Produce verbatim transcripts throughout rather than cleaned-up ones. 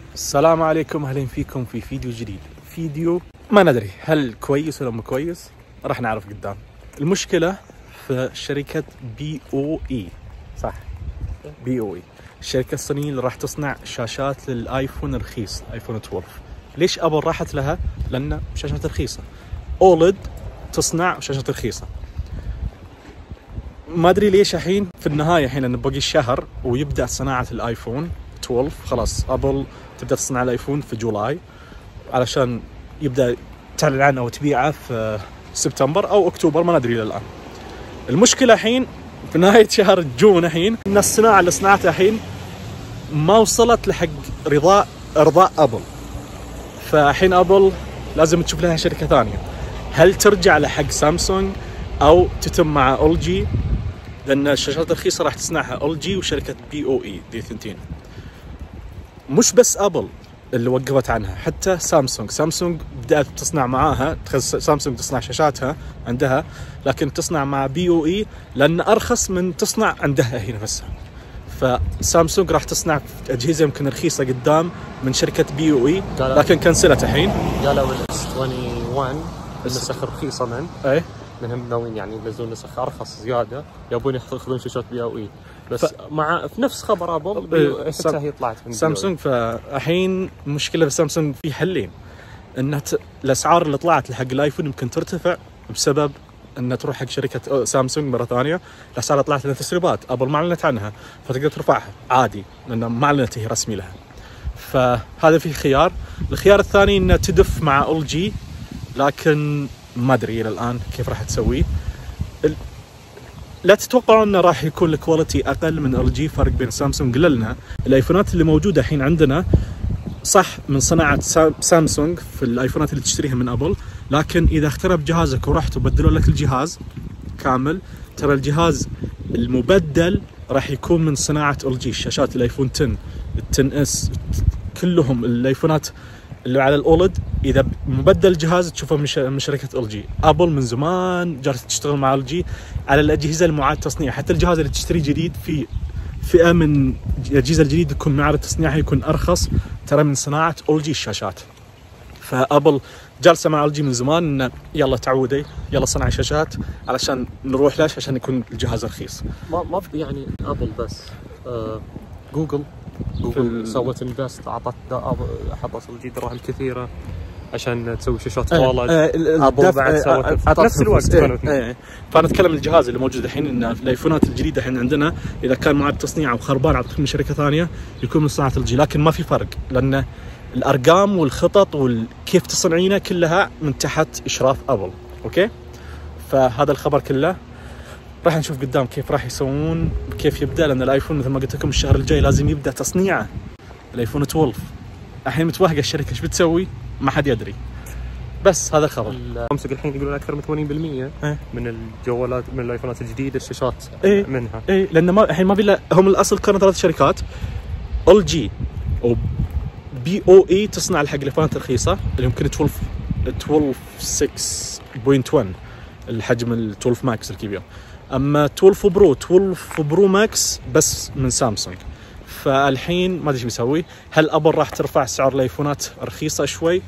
السلام عليكم، اهلا فيكم في فيديو جديد. فيديو ما ندري هل كويس ولا مو كويس، راح نعرف قدام. المشكلة في شركة بي او اي، صح؟ بي او اي الشركة الصينية اللي راح تصنع شاشات للايفون الرخيص، ايفون اثنا عشر. ليش ابل راحت لها؟ لان شاشات رخيصة. اولد تصنع شاشات رخيصة. ما ادري ليش الحين في النهاية، الحين لان باقي الشهر ويبدأ صناعة الايفون اثنا عشر، خلاص ابل تبدأ تصنع الايفون في جولاي علشان يبدأ تعلن عنه وتبيعه في سبتمبر او اكتوبر، ما ندري الان. المشكلة الحين في نهاية شهر جون الحين ان الصناعة اللي صنعتها الحين ما وصلت لحق رضاء ارضاء ابل، فالحين ابل لازم تشوف لها شركة ثانية. هل ترجع لحق سامسونج او تتم مع ال جي؟ لان الشاشات الرخيصة راح تصنعها ال جي وشركة بي او اي، دي ثنتين. مش بس ابل اللي وقفت عنها، حتى سامسونج سامسونج بدأت تصنع معاها. سامسونج تصنع شاشاتها عندها، لكن تصنع مع بي او اي لان ارخص من تصنع عندها هي نفسها. فسامسونج راح تصنع اجهزه يمكن رخيصه قدام من شركه بي او اي، لكن كنسلت الحين. قالوا الاس واحد وعشرين النسخ رخيصه من ايه منهم ناويين يعني ينزلون نسخ ارخص زياده، يبون ياخذون شاشات بي او اي. بس ف... مع في نفس خبر ابل حتى هي طلعت من سامسونج. فالحين المشكله في سامسونج في حلين، انها ت... الاسعار اللي طلعت لحق الايفون يمكن ترتفع بسبب انها تروح حق شركه سامسونج مره ثانيه. الاسعار طلعت لها تسريبات، ابل ما اعلنت عنها، فتقدر ترفعها عادي لان ما اعلنت هي رسمي لها. فهذا في خيار. الخيار الثاني انها تدف مع ال جي، لكن ما ادري الى الان كيف راح تسويه. ال... لا تتوقعوا انه راح يكون الكواليتي اقل من ال جي. فرق بين سامسونج، قلنا الايفونات اللي موجوده الحين عندنا صح من صناعه سامسونج في الايفونات اللي تشتريها من ابل، لكن اذا اخترب جهازك ورحت وبدلوا لك الجهاز كامل، ترى الجهاز المبدل راح يكون من صناعه ال جي. شاشات الايفون عشرة، ال عشرة اس، كلهم الايفونات اللي على الاولد اذا مبدل جهاز تشوفه من شركه ال جي. ابل من زمان جالسه تشتغل مع ال جي على الاجهزه المعاد تصنيعها. حتى الجهاز اللي تشتريه جديد في فئه من الاجهزه الجديده يكون معرض تصنيعها يكون ارخص، ترى من صناعه ال جي الشاشات. فابل جالسه مع ال جي من زمان انه يلا تعودي، يلا صنعي شاشات علشان نروح ليش عشان يكون الجهاز رخيص. ما ما يعني ابل بس، آه جوجل جوجل سوت انفست، اعطت حطت ال جي دراهم كثيره عشان تسوي شاشات والله. ابل بعد سوت نفس الوقت. ايه فانا اتكلم الجهاز اللي موجود الحين، ان الايفونات الجديده الحين عندنا اذا كان معاد تصنيع او خربان عطتك من شركه ثانيه يكون من صناعه ال جي، لكن ما في فرق لان الارقام والخطط وكيف تصنعينه كلها من تحت اشراف ابل. اوكي، فهذا الخبر كله راح نشوف قدام كيف راح يسوون، كيف يبدا. لان الايفون مثل ما قلت لكم الشهر الجاي لازم يبدا تصنيعه، الايفون اثنا عشر. الحين متوهقه الشركه ايش بتسوي، ما حد يدري. بس هذا الخبر. سامسونج الحين يقولون اكثر من ثمانين بالمئة ايه؟ من الجوالات من الايفونات الجديده الشاشات ايه؟ منها. اي لان ما الحين ما في الا هم الاصل كانوا ثلاث شركات، ال جي او بي او اي تصنع الحق الايفونات الرخيصه اللي يمكن اثنا عشر اثنا عشر ستة نقطة واحد الحجم ال اثنا عشر ماكس الكبير. اما اثنا عشر برو اثنا عشر برو ماكس بس من سامسونج. فالحين ما ادري ايش بيسوي. هل ابل راح ترفع سعر الايفونات رخيصه شوي؟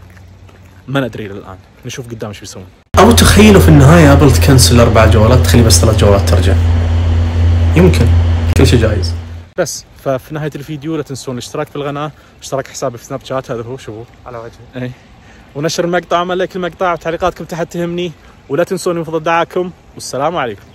ما ندري الان، نشوف قدام ايش بيسوون. او تخيلوا في النهايه ابل تكنسل اربع جوالات، تخلي بس ثلاث جوالات ترجع. يمكن، كل شيء جايز. بس ففي نهايه الفيديو لا تنسون الاشتراك في القناه، اشتراك حسابي في سناب شات، هذا هو شوفوا على وجهي. اي، ونشر المقطع، عمل لايك المقطع وتعليقاتكم تحت تهمني، ولا تنسون يفضل دعاكم، والسلام عليكم.